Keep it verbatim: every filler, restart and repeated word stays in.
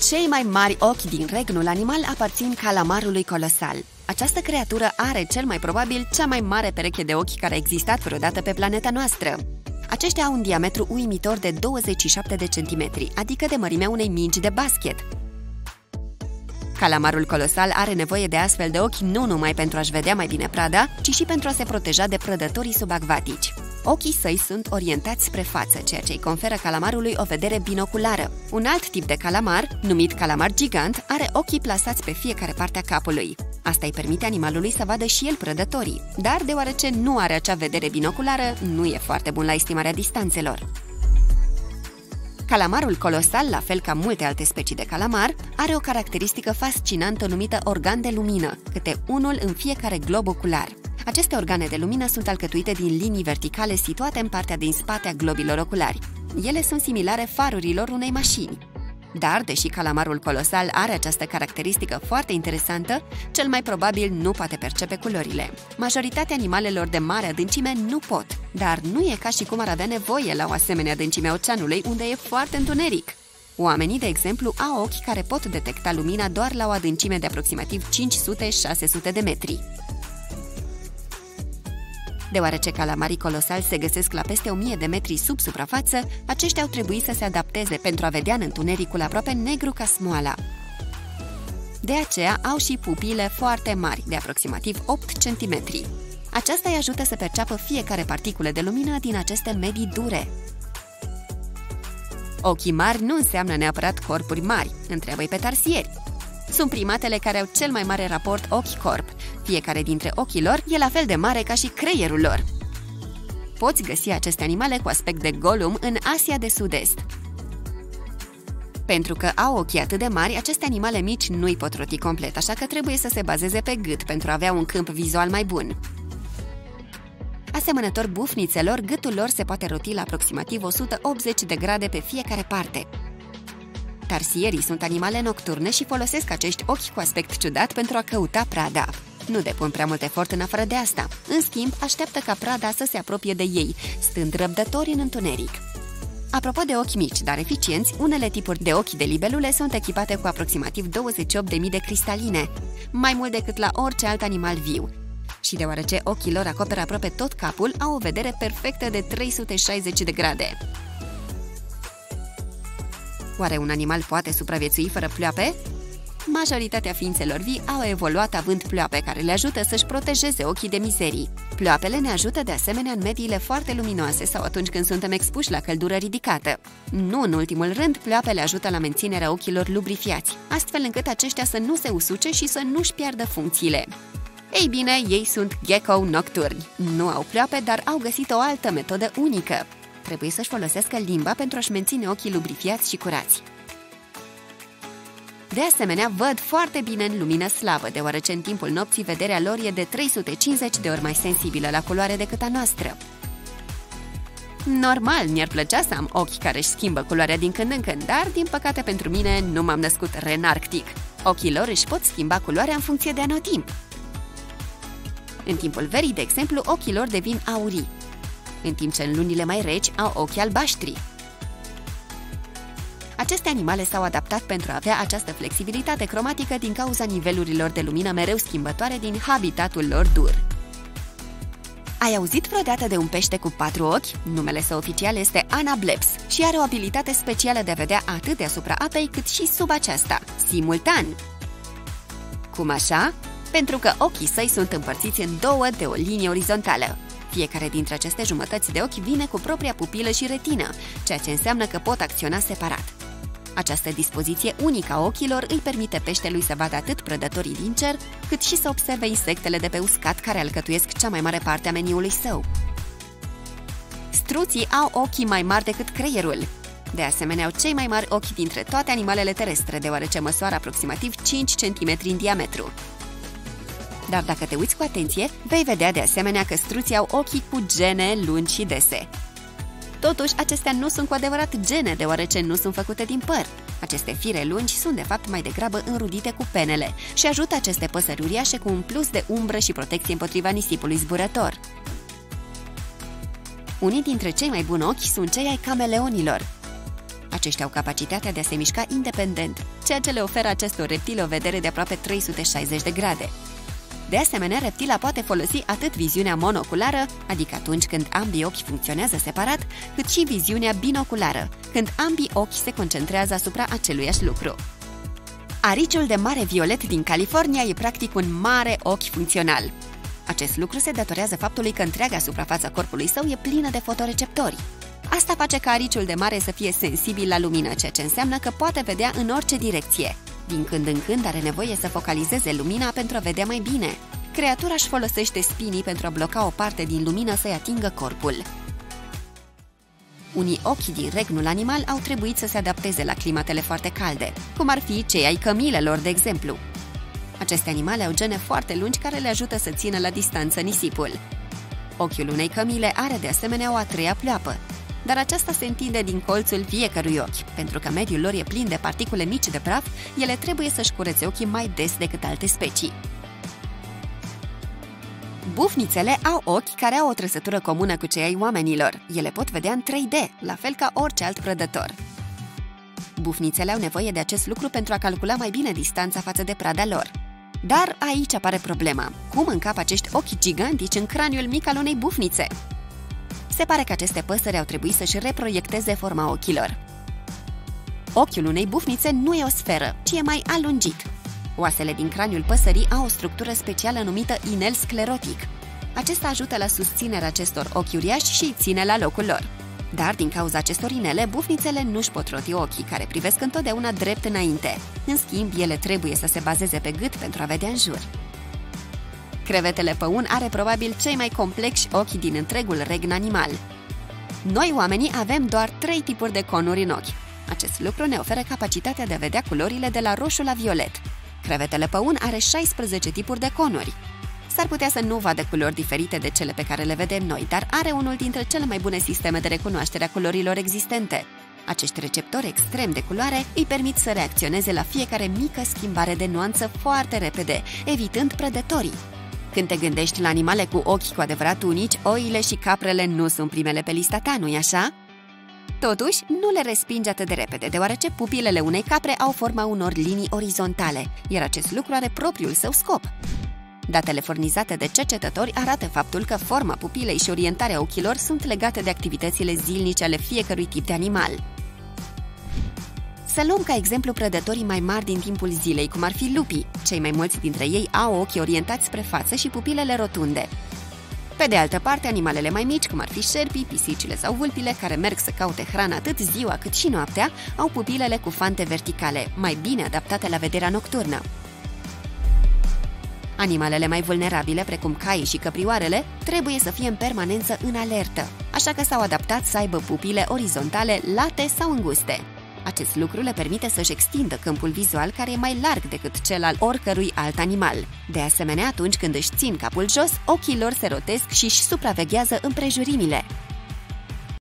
Cei mai mari ochi din regnul animal aparțin calamarului colosal. Această creatură are cel mai probabil cea mai mare pereche de ochi care a existat vreodată pe planeta noastră. Aceștia au un diametru uimitor de douăzeci și șapte de centimetri, adică de mărimea unei mingi de basket. Calamarul colosal are nevoie de astfel de ochi nu numai pentru a-și vedea mai bine prada, ci și pentru a se proteja de prădătorii subacvatici. Ochii săi sunt orientați spre față, ceea ce îi conferă calamarului o vedere binoculară. Un alt tip de calamar, numit calamar gigant, are ochii plasați pe fiecare parte a capului. Asta îi permite animalului să vadă și el prădătorii, dar deoarece nu are acea vedere binoculară, nu e foarte bun la estimarea distanțelor. Calamarul colosal, la fel ca multe alte specii de calamar, are o caracteristică fascinantă numită organ de lumină, câte unul în fiecare glob ocular. Aceste organe de lumină sunt alcătuite din linii verticale situate în partea din spate a globilor oculari. Ele sunt similare farurilor unei mașini. Dar, deși calamarul colosal are această caracteristică foarte interesantă, cel mai probabil nu poate percepe culorile. Majoritatea animalelor de mare adâncime nu pot, dar nu e ca și cum ar avea nevoie la o asemenea adâncime a oceanului, unde e foarte întuneric. Oamenii, de exemplu, au ochi care pot detecta lumina doar la o adâncime de aproximativ cinci sute - șase sute de metri. Deoarece calamarii colosali se găsesc la peste o mie de metri sub suprafață, aceștia au trebuit să se adapteze pentru a vedea în întunericul aproape negru ca smoala. De aceea au și pupile foarte mari, de aproximativ opt centimetri. Aceasta îi ajută să perceapă fiecare particulă de lumină din aceste medii dure. Ochii mari nu înseamnă neapărat corpuri mari, întreabă-i pe tarsieri. Sunt primatele care au cel mai mare raport ochi-corp. Fiecare dintre ochii lor e la fel de mare ca și creierul lor. Poți găsi aceste animale cu aspect de Gollum în Asia de Sud-Est. Pentru că au ochii atât de mari, aceste animale mici nu-i pot roti complet, așa că trebuie să se bazeze pe gât pentru a avea un câmp vizual mai bun. Asemănător bufnițelor, gâtul lor se poate roti la aproximativ o sută optzeci de grade pe fiecare parte. Tarsierii sunt animale nocturne și folosesc acești ochi cu aspect ciudat pentru a căuta prada. Nu depun prea mult efort în afară de asta. În schimb, așteaptă ca prada să se apropie de ei, stând răbdători în întuneric. Apropo de ochi mici, dar eficienți, unele tipuri de ochi de libelule sunt echipate cu aproximativ douăzeci și opt de mii de cristaline, mai mult decât la orice alt animal viu. Și deoarece ochii lor acoperă aproape tot capul, au o vedere perfectă de trei sute șaizeci de grade. Oare un animal poate supraviețui fără ploape? Majoritatea ființelor vii au evoluat având ploape care le ajută să-și protejeze ochii de mizerii. Ploapele ne ajută de asemenea în mediile foarte luminoase sau atunci când suntem expuși la căldură ridicată. Nu în ultimul rând, ploapele ajută la menținerea ochilor lubrifiați, astfel încât aceștia să nu se usuce și să nu-și piardă funcțiile. Ei bine, ei sunt gecko nocturni. Nu au ploape, dar au găsit o altă metodă unică. Trebuie să-și folosească limba pentru a-și menține ochii lubrifiați și curați. De asemenea, văd foarte bine în lumină slabă, deoarece în timpul nopții vederea lor e de trei sute cincizeci de ori mai sensibilă la culoare decât a noastră. Normal, mi-ar plăcea să am ochi care își schimbă culoarea din când în când, dar, din păcate pentru mine, nu m-am născut ren arctic. Ochii lor își pot schimba culoarea în funcție de anotimp. În timpul verii, de exemplu, ochii lor devin aurii, în timp ce în lunile mai reci au ochi albaștri. Aceste animale s-au adaptat pentru a avea această flexibilitate cromatică din cauza nivelurilor de lumină mereu schimbătoare din habitatul lor dur. Ai auzit vreodată de un pește cu patru ochi? Numele său oficial este Anableps și are o abilitate specială de a vedea atât deasupra apei cât și sub aceasta, simultan. Cum așa? Pentru că ochii săi sunt împărțiți în două de o linie orizontală. Fiecare dintre aceste jumătăți de ochi vine cu propria pupilă și retină, ceea ce înseamnă că pot acționa separat. Această dispoziție unică a ochilor îi permite peștelui să vadă atât prădătorii din cer, cât și să observe insectele de pe uscat care alcătuiesc cea mai mare parte a meniului său. Struții au ochii mai mari decât creierul. De asemenea, au cei mai mari ochi dintre toate animalele terestre, deoarece măsoară aproximativ cinci centimetri în diametru. Dar dacă te uiți cu atenție, vei vedea de asemenea că struții au ochii cu gene lungi și dese. Totuși, acestea nu sunt cu adevărat gene, deoarece nu sunt făcute din păr. Aceste fire lungi sunt de fapt mai degrabă înrudite cu penele și ajută aceste păsări uriașe cu un plus de umbră și protecție împotriva nisipului zburător. Unii dintre cei mai buni ochi sunt cei ai cameleonilor. Aceștia au capacitatea de a se mișca independent, ceea ceea ce le oferă acestor reptile o vedere de aproape trei sute șaizeci de grade. De asemenea, reptila poate folosi atât viziunea monoculară, adică atunci când ambii ochi funcționează separat, cât și viziunea binoculară, când ambii ochi se concentrează asupra aceluiași lucru. Ariciul de mare violet din California e practic un mare ochi funcțional. Acest lucru se datorează faptului că întreaga suprafața corpului său e plină de fotoreceptori. Asta face ca ariciul de mare să fie sensibil la lumină, ceea ce înseamnă că poate vedea în orice direcție. Din când în când are nevoie să focalizeze lumina pentru a vedea mai bine. Creatura își folosește spinii pentru a bloca o parte din lumină să-i atingă corpul. Unii ochi din regnul animal au trebuit să se adapteze la climatele foarte calde, cum ar fi cei ai cămilelor, de exemplu. Aceste animale au gene foarte lungi care le ajută să țină la distanță nisipul. Ochiul unei cămile are de asemenea o a treia pleoapă, dar aceasta se întinde din colțul fiecărui ochi. Pentru că mediul lor e plin de particule mici de praf, ele trebuie să-și curețe ochii mai des decât alte specii. Bufnițele au ochi care au o trăsătură comună cu cei ai oamenilor. Ele pot vedea în trei D, la fel ca orice alt prădător. Bufnițele au nevoie de acest lucru pentru a calcula mai bine distanța față de prada lor. Dar aici apare problema. Cum încap acești ochi gigantici în craniul mic al unei bufnițe? Se pare că aceste păsări au trebuit să-și reproiecteze forma ochilor. Ochiul unei bufnițe nu e o sferă, ci e mai alungit. Oasele din craniul păsării au o structură specială numită inel sclerotic. Acesta ajută la susținerea acestor ochi uriași și îi ține la locul lor. Dar din cauza acestor inele, bufnițele nu-și pot roti ochii, care privesc întotdeauna drept înainte. În schimb, ele trebuie să se bazeze pe gât pentru a vedea în jur. Crevetele păun are probabil cei mai complexi ochi din întregul regn animal. Noi, oamenii, avem doar trei tipuri de conuri în ochi. Acest lucru ne oferă capacitatea de a vedea culorile de la roșu la violet. Crevetele păun are șaisprezece tipuri de conuri. S-ar putea să nu vadă culori diferite de cele pe care le vedem noi, dar are unul dintre cele mai bune sisteme de recunoaștere a culorilor existente. Acești receptori extrem de culoare îi permit să reacționeze la fiecare mică schimbare de nuanță foarte repede, evitând prădătorii. Când te gândești la animale cu ochi cu adevărat unici, oile și caprele nu sunt primele pe lista ta, nu-i așa? Totuși, nu le respingi atât de repede, deoarece pupilele unei capre au forma unor linii orizontale, iar acest lucru are propriul său scop. Datele furnizate de cercetători arată faptul că forma pupilei și orientarea ochilor sunt legate de activitățile zilnice ale fiecărui tip de animal. Să luăm ca exemplu prădătorii mai mari din timpul zilei, cum ar fi lupii. Cei mai mulți dintre ei au ochii orientați spre față și pupilele rotunde. Pe de altă parte, animalele mai mici, cum ar fi șerpii, pisicile sau vulpile, care merg să caute hrană atât ziua cât și noaptea, au pupilele cu fante verticale, mai bine adaptate la vederea nocturnă. Animalele mai vulnerabile, precum caii și căprioarele, trebuie să fie în permanență în alertă, așa că s-au adaptat să aibă pupile orizontale, late sau înguste. Acest lucru le permite să-și extindă câmpul vizual, care e mai larg decât cel al oricărui alt animal. De asemenea, atunci când își țin capul jos, ochii lor se rotesc și își supraveghează împrejurimile.